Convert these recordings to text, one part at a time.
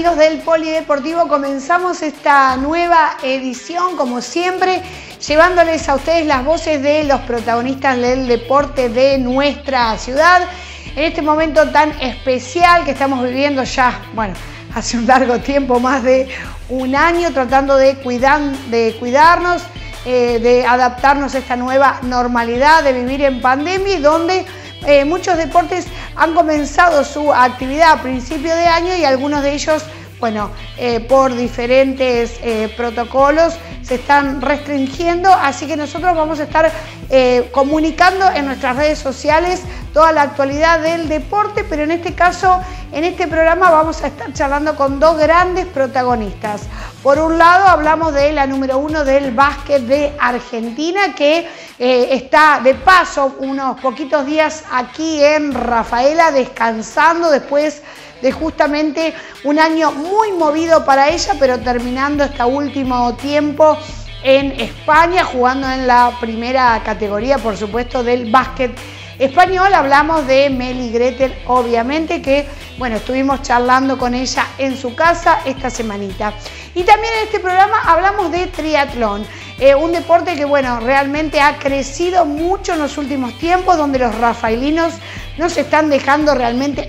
amigos del Polideportivo, comenzamos esta nueva edición, como siempre, llevándoles a ustedes las voces de los protagonistas del deporte de nuestra ciudad. En este momento tan especial que estamos viviendo ya, bueno, hace un largo tiempo, más de un año, tratando de cuidarnos, de adaptarnos a esta nueva normalidad, de vivir en pandemia, y donde muchos deportes han comenzado su actividad a principio de año y algunos de ellos, bueno, por diferentes protocolos se están restringiendo, así que nosotros vamos a estar comunicando en nuestras redes sociales toda la actualidad del deporte, pero en este caso, en este programa vamos a estar charlando con dos grandes protagonistas. Por un lado hablamos de la número 1 del básquet de Argentina, que está de paso unos poquitos días aquí en Rafaela descansando después de justamente un año muy movido para ella, pero terminando este último tiempo en España, jugando en la primera categoría, por supuesto, del básquet español. Hablamos de Meli Gretel, obviamente, que bueno, estuvimos charlando con ella en su casa esta semanita. Y también en este programa hablamos de triatlón, un deporte que bueno, realmente ha crecido mucho en los últimos tiempos, donde los rafaelinos nos están dejando realmente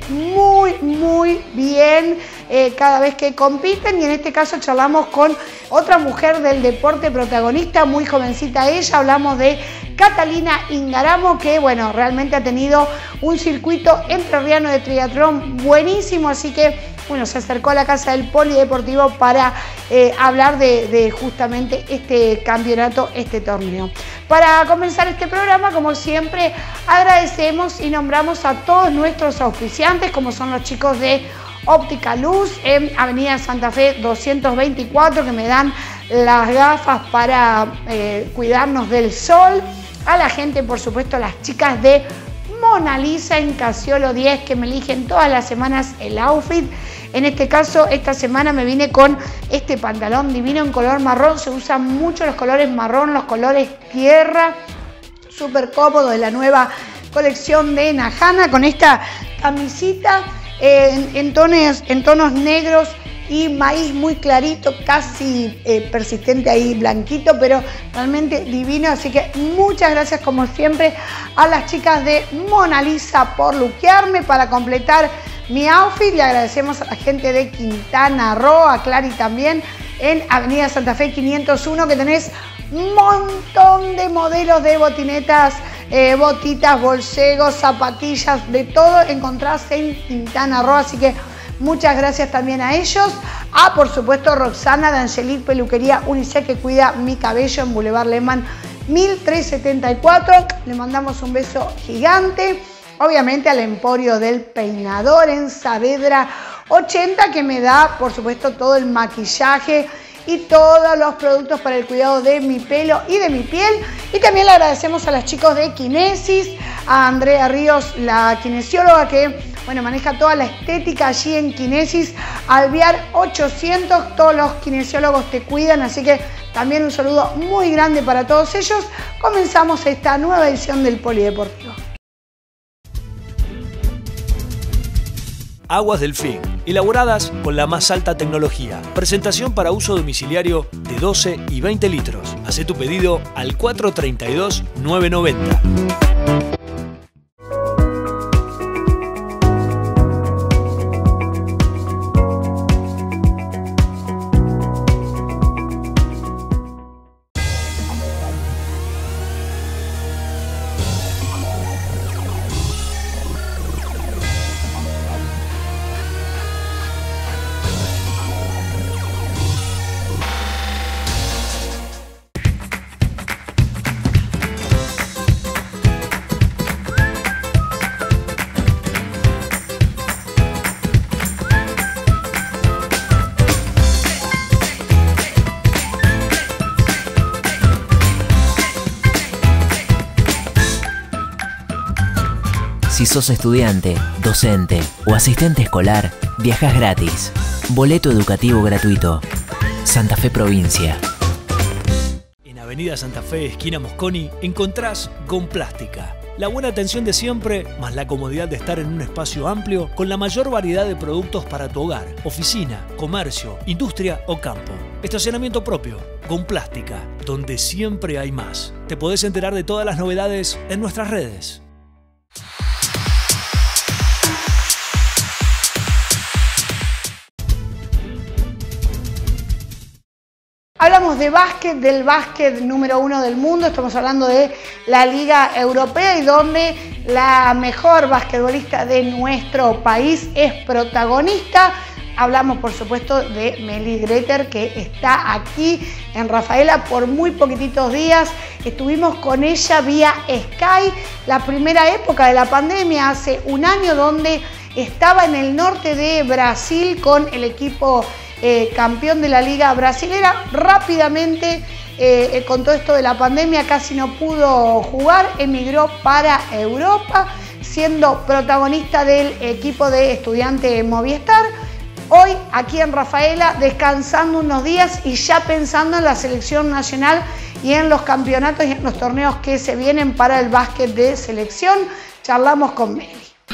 muy bien cada vez que compiten, y en este caso charlamos con otra mujer del deporte protagonista, muy jovencita ella. Hablamos de Catalina Ingaramo, que bueno, realmente ha tenido un circuito entrerriano de triatlón buenísimo, así que bueno, se acercó a la casa del Polideportivo para hablar de justamente este campeonato, este torneo. Para comenzar este programa, como siempre, agradecemos y nombramos a todos nuestros auspiciantes, como son los chicos de Óptica Luz en Avenida Santa Fe 224, que me dan las gafas para cuidarnos del sol. A la gente, por supuesto, las chicas de Mona Lisa en Casiolo 10, que me eligen todas las semanas el outfit. En este caso, esta semana me vine con este pantalón divino en color marrón. Se usan mucho los colores marrón, los colores tierra, súper cómodo, de la nueva colección de Najana, con esta camisita en tonos negros y maíz muy clarito, casi persistente ahí, blanquito, pero realmente divino. Así que muchas gracias, como siempre, a las chicas de Mona Lisa por luquearme para completar mi outfit. Le agradecemos a la gente de Quintana Roo, a Clary también, en Avenida Santa Fe 501, que tenés un montón de modelos de botinetas, botitas, bolsegos, zapatillas, de todo encontrás en Quintana Roo, así que muchas gracias también a ellos. Por supuesto, Roxana de Angelique Peluquería Unisex, que cuida mi cabello en Boulevard Lehmann 1374. Le mandamos un beso gigante. Obviamente al Emporio del Peinador en Saavedra 80, que me da, por supuesto, todo el maquillaje y todos los productos para el cuidado de mi pelo y de mi piel. Y también le agradecemos a los chicos de Kinesis, a Andrea Ríos, la kinesióloga, que bueno, maneja toda la estética allí en Kinesis. Alvear 800, todos los kinesiólogos te cuidan, así que también un saludo muy grande para todos ellos. Comenzamos esta nueva edición del Polideportivo. Aguas Delfín, elaboradas con la más alta tecnología. Presentación para uso domiciliario de 12 y 20 litros. Hacé tu pedido al 432-990. Si sos estudiante, docente o asistente escolar, viajas gratis. Boleto educativo gratuito. Santa Fe Provincia. En Avenida Santa Fe, esquina Mosconi, encontrás Gom Plástica. La buena atención de siempre, más la comodidad de estar en un espacio amplio con la mayor variedad de productos para tu hogar, oficina, comercio, industria o campo. Estacionamiento propio, con plástica, donde siempre hay más. Te podés enterar de todas las novedades en nuestras redes. Hablamos de básquet, del básquet número 1 del mundo, estamos hablando de la Liga Europea y donde la mejor basquetbolista de nuestro país es protagonista. Hablamos, por supuesto, de Meli Greter, que está aquí en Rafaela por muy poquititos días. Estuvimos con ella vía Sky, la primera época de la pandemia, hace un año, donde estaba en el norte de Brasil con el equipo campeón de la Liga Brasilera. Rápidamente, con todo esto de la pandemia, casi no pudo jugar, emigró para Europa, siendo protagonista del equipo de Estudiantes Movistar. Hoy aquí en Rafaela, descansando unos días y ya pensando en la selección nacional y en los campeonatos y en los torneos que se vienen para el básquet de selección. Charlamos con Meli.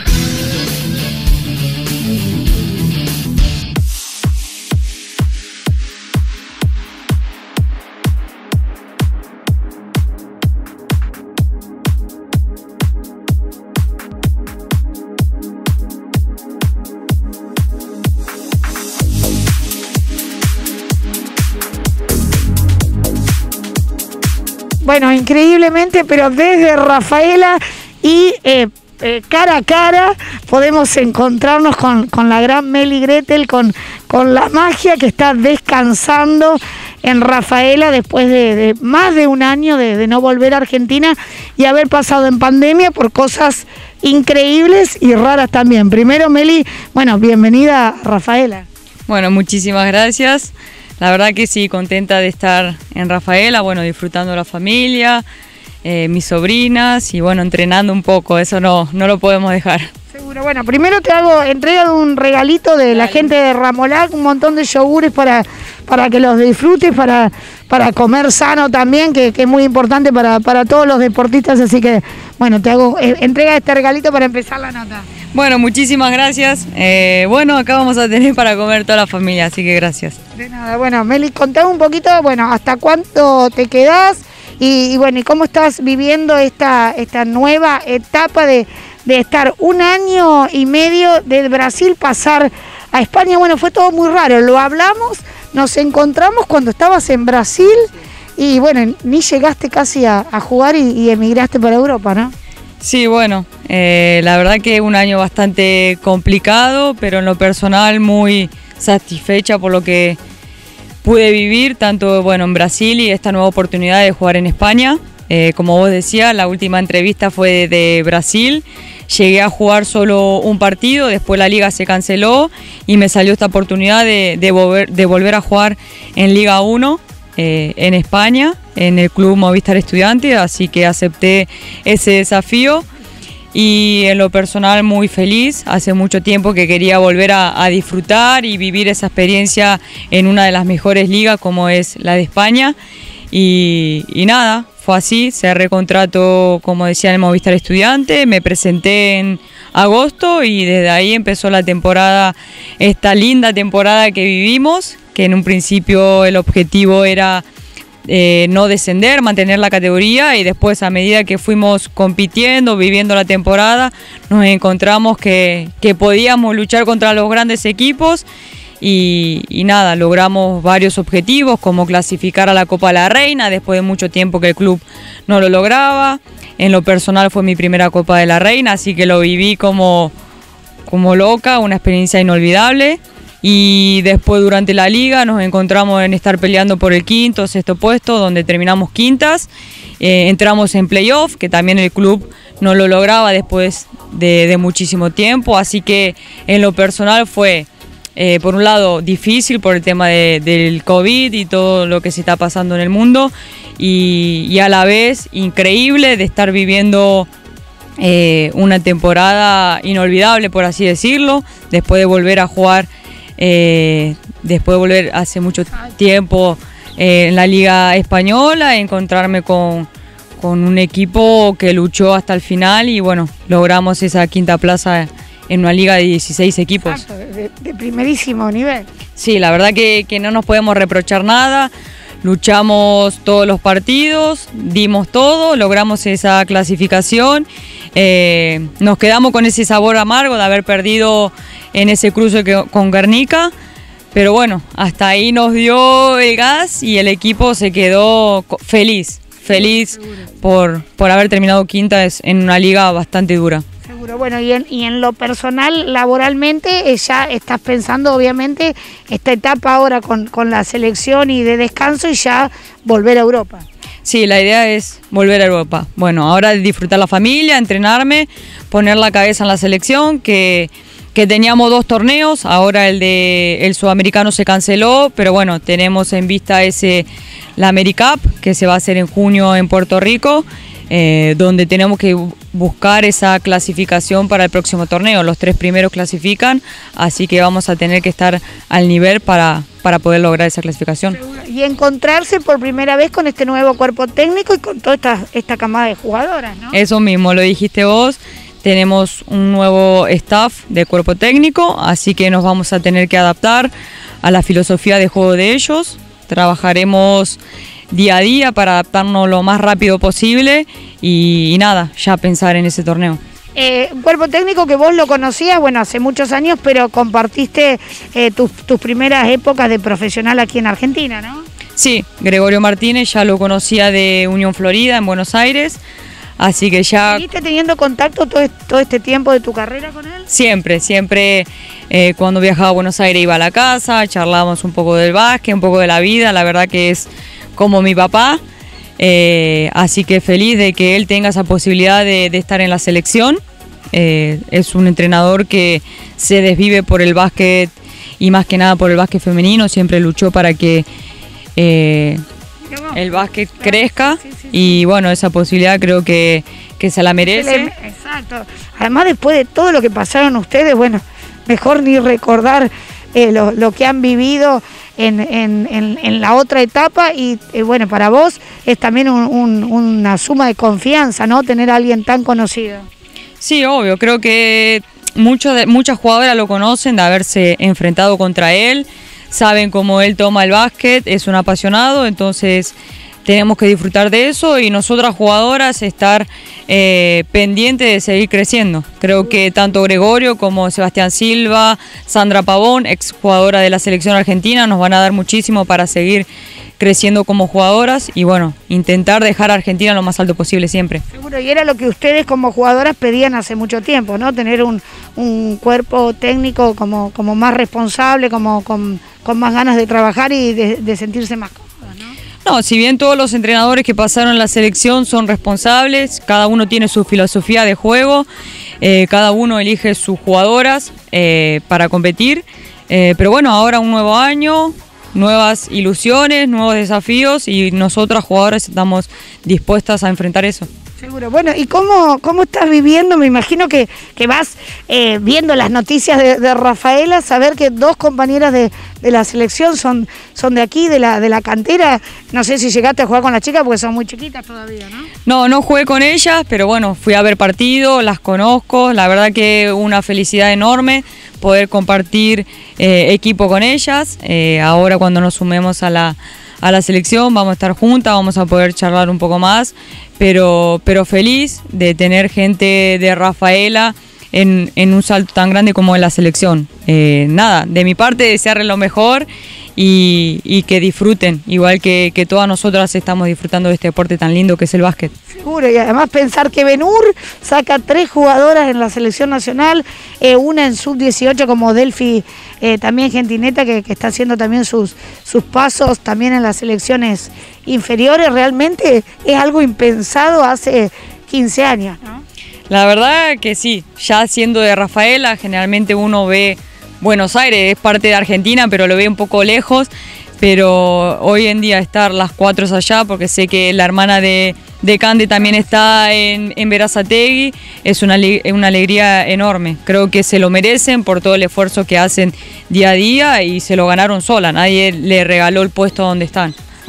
Bueno, increíblemente, pero desde Rafaela y cara a cara podemos encontrarnos con la gran Meli Greter, con la magia que está descansando en Rafaela después de más de un año de no volver a Argentina y haber pasado en pandemia por cosas increíbles y raras también. Primero, Meli, bueno, bienvenida a Rafaela. Bueno, muchísimas gracias. La verdad que sí, contenta de estar en Rafaela, bueno, disfrutando la familia, mis sobrinas y bueno, entrenando un poco, eso no lo podemos dejar. Seguro. Bueno, primero te hago entrega de un regalito de la gente de Ramolac, un montón de yogures para que los disfrutes, para comer sano también, que es muy importante para todos los deportistas, así que bueno, te hago entrega de este regalito para empezar la nota. Bueno, muchísimas gracias. Bueno, acá vamos a tener para comer toda la familia, así que gracias. De nada. Bueno, Meli, contame un poquito, bueno, hasta cuánto te quedás y bueno, y cómo estás viviendo esta nueva etapa de estar un año y medio de Brasil, pasar a España. Bueno, fue todo muy raro, lo hablamos, nos encontramos cuando estabas en Brasil y bueno, ni llegaste casi a jugar y emigraste para Europa, ¿no? Sí, bueno, la verdad que un año bastante complicado, pero en lo personal muy satisfecha por lo que pude vivir, tanto bueno en Brasil y esta nueva oportunidad de jugar en España. Como vos decías, la última entrevista fue de Brasil, llegué a jugar solo un partido, después la liga se canceló y me salió esta oportunidad de volver a jugar en Liga 1 en España, en el Club Movistar Estudiantes, así que acepté ese desafío y en lo personal muy feliz. Hace mucho tiempo que quería volver a disfrutar y vivir esa experiencia en una de las mejores ligas como es la de España y nada, fue así, cerré contrato como decía en el Movistar Estudiantes, me presenté en agosto y desde ahí empezó la temporada, esta linda temporada que vivimos, que en un principio el objetivo era no descender, mantener la categoría y después a medida que fuimos compitiendo, viviendo la temporada, nos encontramos que podíamos luchar contra los grandes equipos y nada, logramos varios objetivos como clasificar a la Copa de la Reina después de mucho tiempo que el club no lo lograba. En lo personal fue mi primera Copa de la Reina, así que lo viví como loca, una experiencia inolvidable. Y después durante la liga nos encontramos en estar peleando por el quinto, sexto puesto, donde terminamos quintas. Entramos en playoff, que también el club no lo lograba después de muchísimo tiempo. Así que en lo personal fue, por un lado, difícil por el tema del COVID y todo lo que se está pasando en el mundo. Y a la vez increíble de estar viviendo una temporada inolvidable, por así decirlo, después de volver a jugar. Después de volver hace mucho tiempo en la Liga Española, encontrarme con con un equipo que luchó hasta el final y bueno, logramos esa quinta plaza en una liga de 16 equipos. Exacto, de primerísimo nivel. Sí, la verdad que no nos podemos reprochar nada, luchamos todos los partidos, dimos todo, logramos esa clasificación, nos quedamos con ese sabor amargo de haber perdido en ese cruce con Guernica, pero bueno, hasta ahí nos dio el gas y el equipo se quedó feliz por haber terminado quinta en una liga bastante dura. Seguro, bueno, y en lo personal, laboralmente, ya estás pensando obviamente esta etapa ahora con la selección y de descanso y ya volver a Europa. Sí, la idea es volver a Europa. Bueno, ahora disfrutar la familia, entrenarme, poner la cabeza en la selección, que teníamos 2 torneos, ahora el sudamericano se canceló, pero bueno, tenemos en vista la AmeriCup, que se va a hacer en junio en Puerto Rico, donde tenemos que buscar esa clasificación para el próximo torneo. Los 3 primeros clasifican, así que vamos a tener que estar al nivel para poder lograr esa clasificación. Y encontrarse por primera vez con este nuevo cuerpo técnico y con toda esta camada de jugadoras, ¿no? Eso mismo, lo dijiste vos. Tenemos un nuevo staff de cuerpo técnico, así que nos vamos a tener que adaptar a la filosofía de juego de ellos. Trabajaremos día a día para adaptarnos lo más rápido posible y nada, ya pensar en ese torneo. Un cuerpo técnico que vos lo conocías, bueno, hace muchos años, pero compartiste tus primeras épocas de profesional aquí en Argentina, ¿no? Sí, Gregorio Martínez ya lo conocía de Unión Florida en Buenos Aires. Así que ya... ¿Seguiste teniendo contacto todo este tiempo de tu carrera con él? Siempre, cuando viajaba a Buenos Aires iba a la casa, charlábamos un poco del básquet, un poco de la vida, la verdad que es como mi papá, así que feliz de que él tenga esa posibilidad de estar en la selección. Es un entrenador que se desvive por el básquet y más que nada por el básquet femenino, siempre luchó para que... el básquet crezca y bueno, esa posibilidad creo que se la merece. Exacto. Además, después de todo lo que pasaron ustedes, bueno, mejor ni recordar lo que han vivido en la otra etapa y bueno, para vos es también una suma de confianza, ¿no? Tener a alguien tan conocido. Sí, obvio, creo que muchas jugadoras lo conocen de haberse enfrentado contra él. Saben cómo él toma el básquet, es un apasionado, entonces tenemos que disfrutar de eso y nosotras jugadoras estar pendientes de seguir creciendo. Creo que tanto Gregorio como Sebastián Silva, Sandra Pavón, exjugadora de la selección argentina, nos van a dar muchísimo para seguir creciendo como jugadoras y bueno, intentar dejar a Argentina lo más alto posible siempre. Seguro, y era lo que ustedes como jugadoras pedían hace mucho tiempo, ¿no? Tener un cuerpo técnico como más responsable, con más ganas de trabajar y de sentirse más cómodos, ¿no? No, si bien todos los entrenadores que pasaron la selección son responsables, cada uno tiene su filosofía de juego, cada uno elige sus jugadoras para competir, pero bueno, ahora un nuevo año, nuevas ilusiones, nuevos desafíos y nosotras jugadoras estamos dispuestas a enfrentar eso. Seguro. Bueno, ¿y cómo estás viviendo? Me imagino que vas viendo las noticias de Rafaela, saber que 2 compañeras de la selección son de aquí, de la cantera. No sé si llegaste a jugar con las chicas porque son muy chiquitas todavía, ¿no? No jugué con ellas, pero bueno, fui a ver partido, las conozco. La verdad que una felicidad enorme poder compartir equipo con ellas. Ahora cuando nos sumemos a la selección vamos a estar juntas, vamos a poder charlar un poco más, pero feliz de tener gente de Rafaela en un salto tan grande como en la selección. Nada, de mi parte desearles lo mejor y que disfruten, igual que todas nosotras estamos disfrutando de este deporte tan lindo que es el básquet. Seguro, y además pensar que Ben-Hur saca 3 jugadoras en la selección nacional, una en sub-18 como Delphi, también Gentineta, que está haciendo también sus pasos también en las selecciones inferiores, realmente es algo impensado hace 15 años, ¿no? La verdad que sí, ya siendo de Rafaela, generalmente uno ve Buenos Aires, es parte de Argentina, pero lo ve un poco lejos, pero hoy en día estar las 4 allá, porque sé que la hermana de Cande también está en Berazategui, es una alegría enorme. Creo que se lo merecen por todo el esfuerzo que hacen día a día y se lo ganaron sola, nadie le regaló el puesto donde están.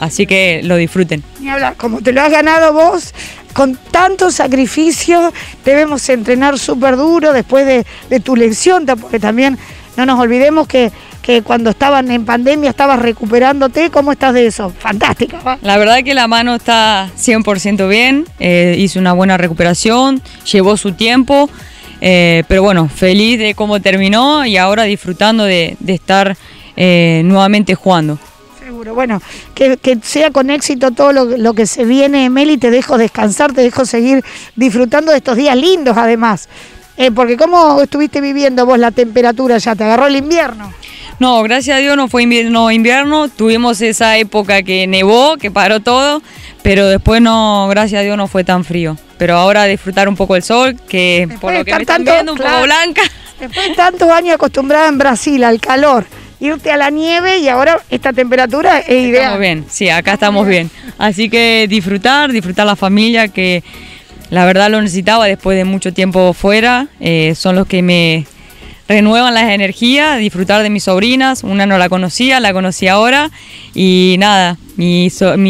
Así que lo disfruten. Ni hablar, como te lo has ganado vos, con tanto sacrificio, debemos entrenar súper duro después de tu lesión, porque también no nos olvidemos que cuando estaban en pandemia estabas recuperándote. ¿Cómo estás de eso? Fantástica, ¿va? La verdad que la mano está 100% bien, hizo una buena recuperación, llevó su tiempo, pero bueno, feliz de cómo terminó y ahora disfrutando de estar nuevamente jugando. Seguro, bueno, que sea con éxito todo lo que se viene, Meli. Te dejo descansar, te dejo seguir disfrutando de estos días lindos además, porque ¿cómo estuviste viviendo vos la temperatura ya? ¿Te agarró el invierno? No, gracias a Dios no fue invierno, tuvimos esa época que nevó, que paró todo, pero después no, gracias a Dios no fue tan frío. Pero ahora disfrutar un poco el sol, que después por lo que me están viendo un poco blanca. Después de tantos años acostumbrada en Brasil al calor, irte a la nieve y ahora esta temperatura es ideal. Estamos bien, sí, acá estamos bien. Así que disfrutar la familia, que la verdad lo necesitaba después de mucho tiempo fuera, son los que me renuevan las energías, disfrutar de mis sobrinas, una no la conocía ahora y nada, mi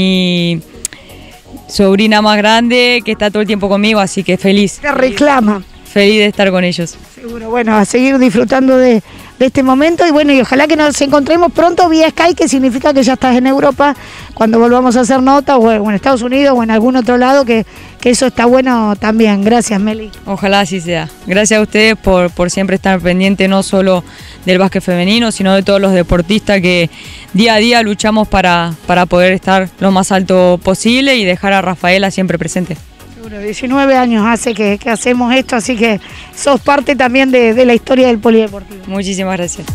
sobrina más grande que está todo el tiempo conmigo, así que feliz. Te reclama. Feliz de estar con ellos. Seguro, bueno, a seguir disfrutando de este momento y bueno, y ojalá que nos encontremos pronto vía Skype, que significa que ya estás en Europa, cuando volvamos a hacer nota o en Estados Unidos o en algún otro lado, que eso está bueno también. Gracias, Meli. Ojalá así sea. Gracias a ustedes por siempre estar pendiente no solo del básquet femenino, sino de todos los deportistas que día a día luchamos para poder estar lo más alto posible y dejar a Rafaela siempre presente. 19 años hace que hacemos esto, así que sos parte también de la historia del polideportivo. Muchísimas gracias.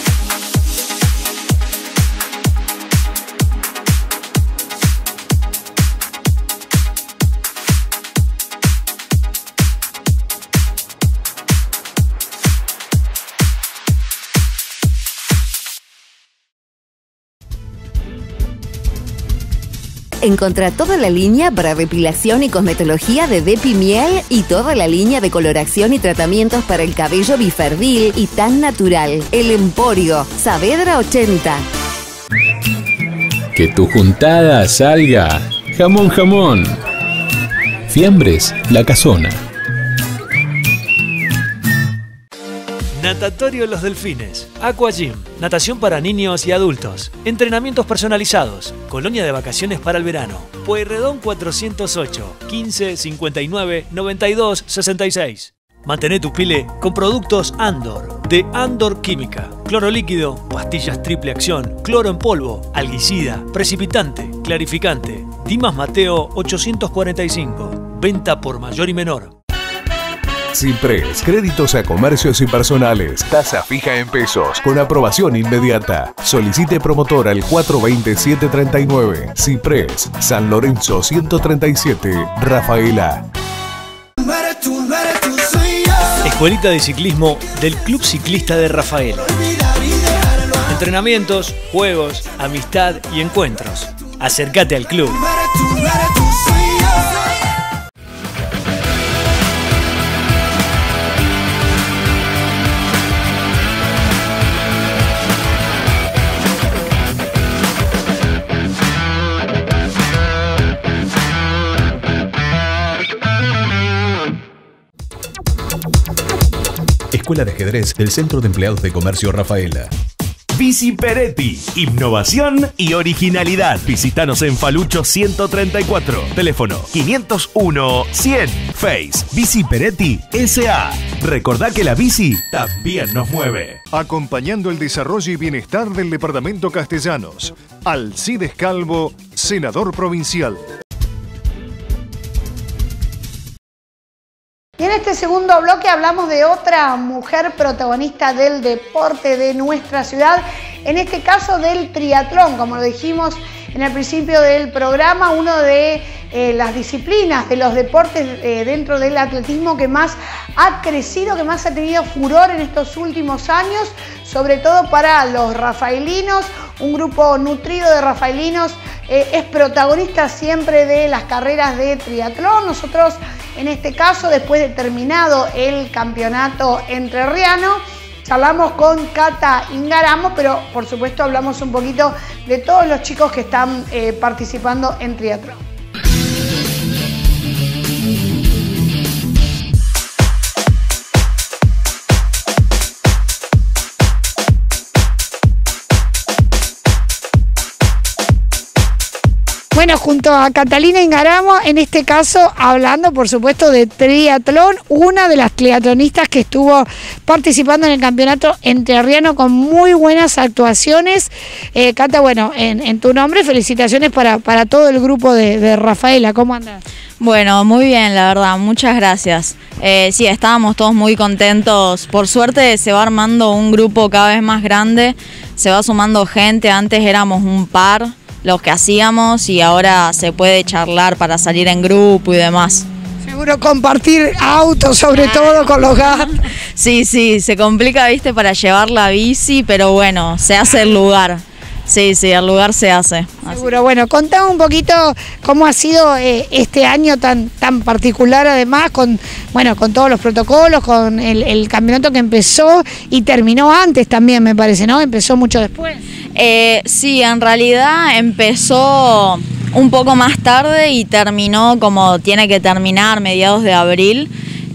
Encontrá toda la línea para depilación y cosmetología de Depi Miel y toda la línea de coloración y tratamientos para el cabello Biferdil y Tan Natural. El Emporio, Saavedra 80. Que tu juntada salga. Jamón, jamón. Fiambres, La Casona. Natatorio Los Delfines, Aqua Gym, natación para niños y adultos, entrenamientos personalizados, colonia de vacaciones para el verano, Pueyrredón 408, 15 59 92 66. Mantén tu pile con productos Andor, de Andor Química, cloro líquido, pastillas triple acción, cloro en polvo, alguicida, precipitante, clarificante. Dimas Mateo 845, venta por mayor y menor. Cipres, créditos a comercios y personales, tasa fija en pesos, con aprobación inmediata. Solicite promotor al 420-739. Cipres, San Lorenzo 137, Rafaela. Escuelita de ciclismo del Club Ciclista de Rafaela. Entrenamientos, juegos, amistad y encuentros. Acércate al club. Escuela de Ajedrez del Centro de Empleados de Comercio Rafaela. Bici Peretti, innovación y originalidad. Visítanos en Falucho 134, teléfono 501-100, Face, Bici Peretti S.A. Recordá que la bici también nos mueve. Acompañando el desarrollo y bienestar del departamento Castellanos. Alcides Calvo, senador provincial. Y en este segundo bloque hablamos de otra mujer protagonista del deporte de nuestra ciudad, en este caso del triatlón, como lo dijimos en el principio del programa, uno de las disciplinas de los deportes dentro del atletismo que más ha crecido, que más ha tenido furor en estos últimos años, sobre todo para los rafaelinos. Un grupo nutrido de rafaelinos es protagonista siempre de las carreras de triatlón. Nosotros, en este caso, después de terminado el campeonato entrerriano, Charlamos con Cata Ingaramo, pero por supuesto hablamos un poquito de todos los chicos que están participando en triatlón. Bueno, junto a Catalina Ingaramo, en este caso hablando por supuesto de triatlón, una de las triatlonistas que estuvo participando en el campeonato entrerriano con muy buenas actuaciones. Cata, bueno, en tu nombre, felicitaciones para todo el grupo de Rafaela. ¿Cómo andas? Bueno, muy bien, la verdad, muchas gracias. Sí, estábamos todos muy contentos. Por suerte se va armando un grupo cada vez más grande, se va sumando gente. Antes éramos un par los que hacíamos y ahora se puede charlar para salir en grupo y demás. Seguro compartir autos, sobre todo con los gatos. Sí, se complica, viste, para llevar la bici, pero bueno, se hace el lugar. Sí, el lugar se hace. Seguro. Bueno, contame un poquito cómo ha sido este año tan particular, además, con todos los protocolos, con el campeonato que empezó y terminó antes también, me parece, ¿no? Empezó mucho después. Sí, en realidad empezó un poco más tarde y terminó como tiene que terminar, mediados de abril.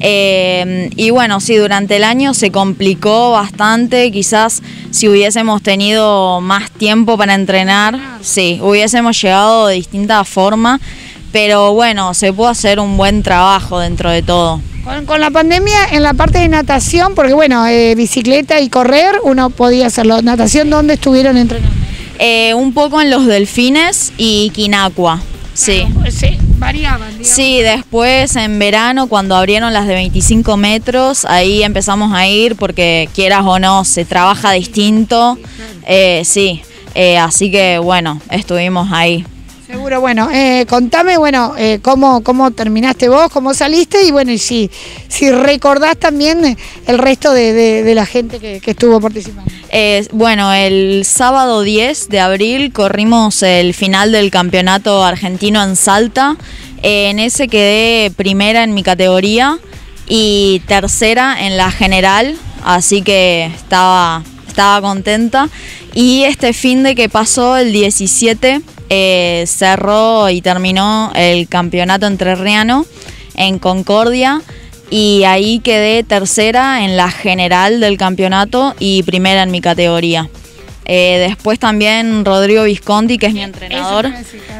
Y bueno, sí, durante el año se complicó bastante. Quizás si hubiésemos tenido más tiempo para entrenar, sí, hubiésemos llegado de distinta forma, pero bueno, se pudo hacer un buen trabajo dentro de todo. Con la pandemia, en la parte de natación, porque bueno, bicicleta y correr, uno podía hacerlo. ¿Natación dónde estuvieron entrenando? Un poco en los Delfines y Quinacua, sí. Sí, variaban, digamos. Sí, después en verano, cuando abrieron las de 25 metros, ahí empezamos a ir porque quieras o no, se trabaja distinto. Sí, así que bueno, estuvimos ahí. Seguro, bueno, contame, cómo terminaste vos, cómo saliste y bueno, y si recordás también el resto de la gente que estuvo participando. Bueno, el sábado 10 de abril corrimos el final del campeonato argentino en Salta. En ese quedé primera en mi categoría y tercera en la general, así que estaba contenta. Y este fin de que pasó, el 17, cerró y terminó el campeonato entrerriano en Concordia y ahí quedé tercera en la general del campeonato y primera en mi categoría. Después también Rodrigo Visconti, que es mi entrenador.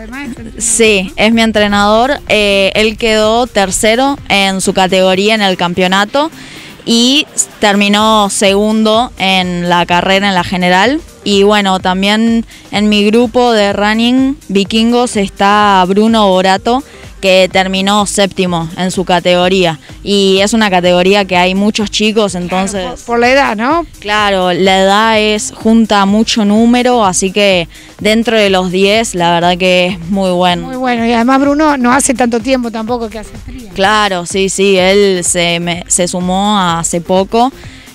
Sí, es mi entrenador. Él quedó tercero en su categoría en el campeonato y terminó segundo en la carrera en la general. Y bueno, también en mi grupo de running vikingos está Bruno Borato, que terminó séptimo en su categoría. Y es una categoría que hay muchos chicos, entonces... Claro, por la edad, ¿no? Claro, la edad junta mucho número, así que dentro de los 10, la verdad que es muy bueno. Muy bueno, y además Bruno no hace tanto tiempo tampoco que hace triatlón. Claro, sí, él se sumó hace poco.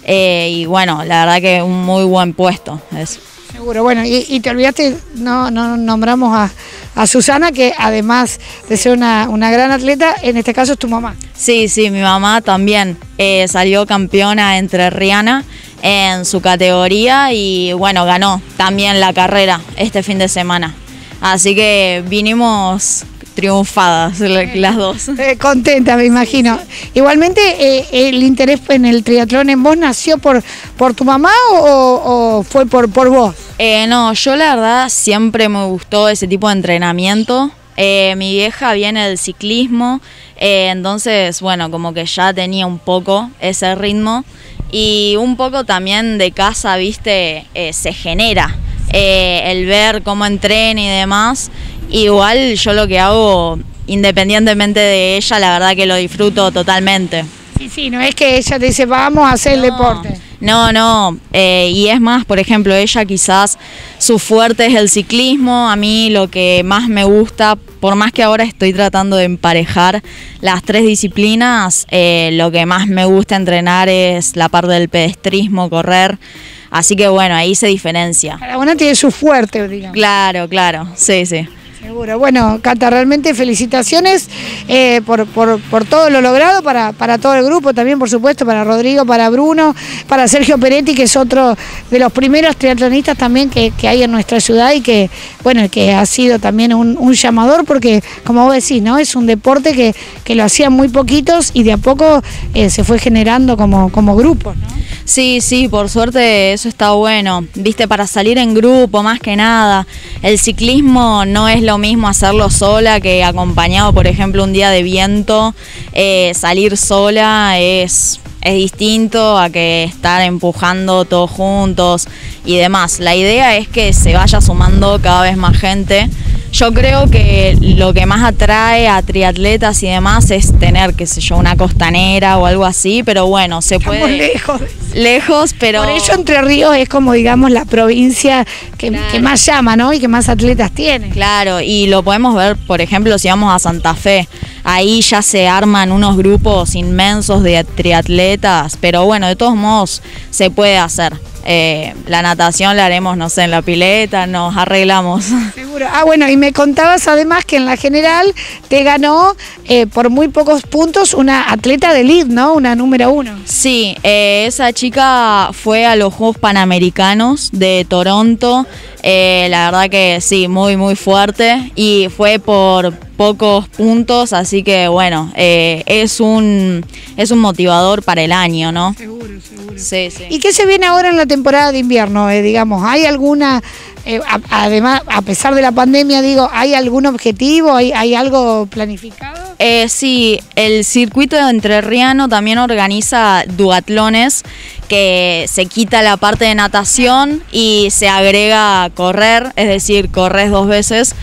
Y bueno, la verdad que un muy buen puesto eso. Seguro, bueno, y te olvidaste, no nombramos a Susana, que además de ser una gran atleta, en este caso es tu mamá. Sí, mi mamá también salió campeona entrerriana en su categoría y bueno, ganó también la carrera este fin de semana. Así que vinimos triunfadas las dos. Contenta, me imagino. Sí. Igualmente, ¿el interés en el triatlón en vos nació por tu mamá o fue por vos? No, yo la verdad siempre me gustó ese tipo de entrenamiento. Mi vieja viene del ciclismo, entonces, bueno, como que ya tenía un poco ese ritmo y un poco también de casa, viste, se genera el ver cómo entrena y demás. Igual yo lo que hago, independientemente de ella, la verdad que lo disfruto totalmente. Sí, no es que ella te dice vamos a hacer el deporte. No, y es más, por ejemplo, ella quizás su fuerte es el ciclismo. A mí lo que más me gusta, por más que ahora estoy tratando de emparejar las tres disciplinas, lo que más me gusta entrenar es la parte del pedestrismo, correr. Así que bueno, ahí se diferencia. Cada una tiene su fuerte, digamos. Claro, sí. Seguro. Bueno, Cata, realmente felicitaciones por todo lo logrado para todo el grupo, también por supuesto para Rodrigo, para Bruno, para Sergio Peretti, que es otro de los primeros triatlonistas también que hay en nuestra ciudad y que, bueno, que ha sido también un llamador porque, como vos decís, ¿no? Es un deporte que lo hacían muy poquitos y de a poco se fue generando como grupo, ¿no? Sí, por suerte eso está bueno, viste, para salir en grupo más que nada. El ciclismo no es lo mismo hacerlo sola que acompañado, por ejemplo, un día de viento. Salir sola es distinto a que estar empujando todos juntos y demás. La idea es que se vaya sumando cada vez más gente. Yo creo que lo que más atrae a triatletas y demás es tener, qué sé yo, una costanera o algo así, pero bueno, se puede... Estamos lejos, pero... Por ello Entre Ríos es como, digamos, la provincia que más llama, ¿no? Y que más atletas tiene. Claro, y lo podemos ver, por ejemplo, si vamos a Santa Fe. Ahí ya se arman unos grupos inmensos de triatletas, pero bueno, de todos modos se puede hacer. La natación la haremos, no sé, en la pileta, nos arreglamos. Seguro. Bueno, y me contabas además que en la general te ganó por muy pocos puntos una atleta de elite, ¿no? Una número 1. Sí, esa chica fue a los Juegos Panamericanos de Toronto. La verdad que sí, muy muy fuerte y fue por pocos puntos, así que bueno, es un motivador para el año, ¿no? Seguro. Sí. ¿Y qué se viene ahora en la temporada de invierno? Digamos, ¿hay alguna, además, a pesar de la pandemia, digo, ¿hay algún objetivo? ¿Hay algo planificado? Sí, el circuito entrerriano también organiza duatlones, que se quita la parte de natación y se agrega correr, es decir, corres 2 veces.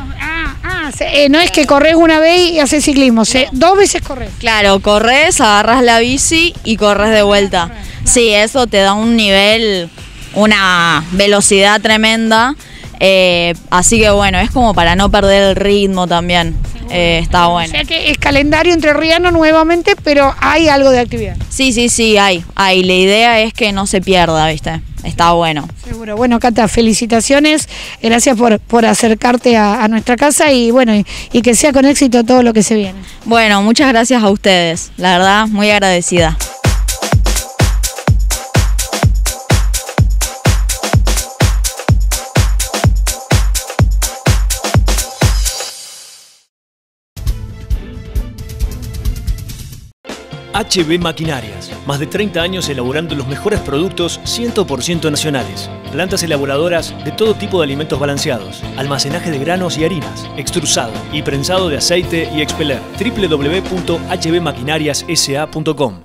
No es que corres una vez y haces ciclismo, 2 veces corres. Claro, corres, agarras la bici y corres de vuelta. Sí, eso te da un nivel, una velocidad tremenda, así que bueno, es como para no perder el ritmo también. Está bueno. O sea que es calendario entrerriano nuevamente, pero hay algo de actividad. Sí, hay. La idea es que no se pierda, ¿viste? Está bueno. Seguro. Bueno, Cata, felicitaciones. Gracias por acercarte a nuestra casa y bueno, y que sea con éxito todo lo que se viene. Bueno, muchas gracias a ustedes. La verdad, muy agradecida. HB Maquinarias, más de 30 años elaborando los mejores productos 100% nacionales. Plantas elaboradoras de todo tipo de alimentos balanceados, almacenaje de granos y harinas, extrusado y prensado de aceite y expeler. www.hbmaquinariassa.com.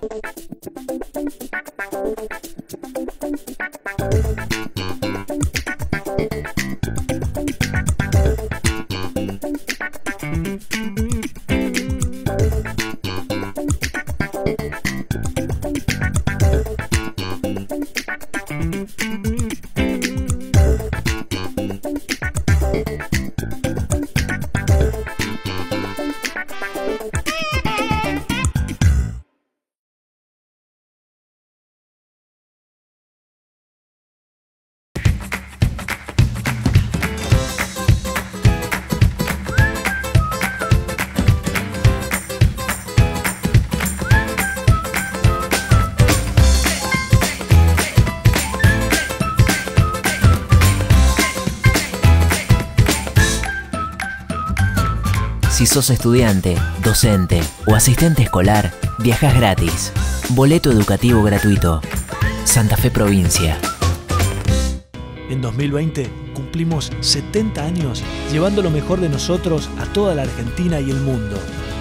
Si sos estudiante, docente o asistente escolar, viajas gratis. Boleto educativo gratuito. Santa Fe Provincia. En 2020 cumplimos 70 años llevando lo mejor de nosotros a toda la Argentina y el mundo.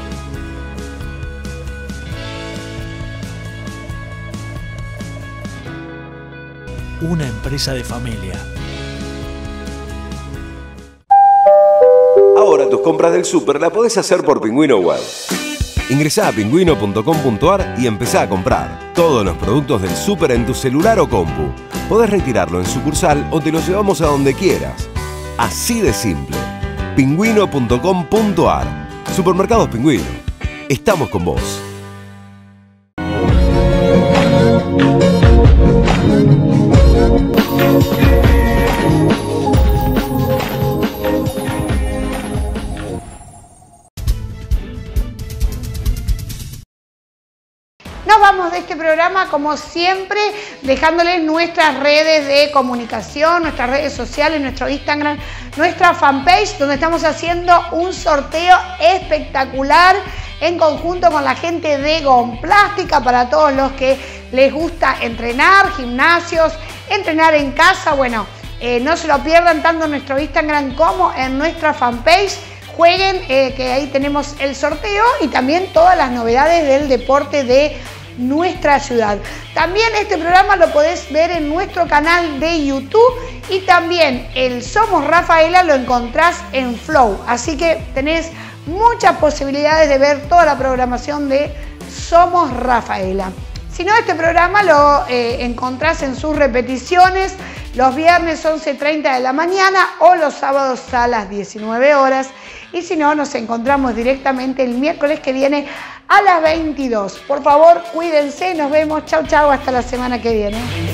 Una empresa de familia. Ahora tus compras del súper la podés hacer por Pingüino Web. Ingresá a pingüino.com.ar y empezá a comprar todos los productos del súper en tu celular o compu. Podés retirarlo en sucursal o te lo llevamos a donde quieras. Así de simple. Pingüino.com.ar. Supermercados Pingüino. Estamos con vos. Nos vamos de este programa, como siempre, dejándoles nuestras redes de comunicación, nuestras redes sociales, nuestro Instagram, nuestra fanpage, donde estamos haciendo un sorteo espectacular en conjunto con la gente de Gonplástica para todos los que les gusta entrenar, gimnasios, entrenar en casa. Bueno, no se lo pierdan tanto en nuestro Instagram como en nuestra fanpage. Jueguen, que ahí tenemos el sorteo y también todas las novedades del deporte de nuestra ciudad. También este programa lo podés ver en nuestro canal de YouTube y también el Somos Rafaela lo encontrás en Flow. Así que tenés muchas posibilidades de ver toda la programación de Somos Rafaela. Si no, este programa lo encontrás en sus repeticiones los viernes 11:30 de la mañana o los sábados a las 19 horas. Y si no, nos encontramos directamente el miércoles que viene a las 22. Por favor, cuídense, nos vemos. Chau, chau, hasta la semana que viene.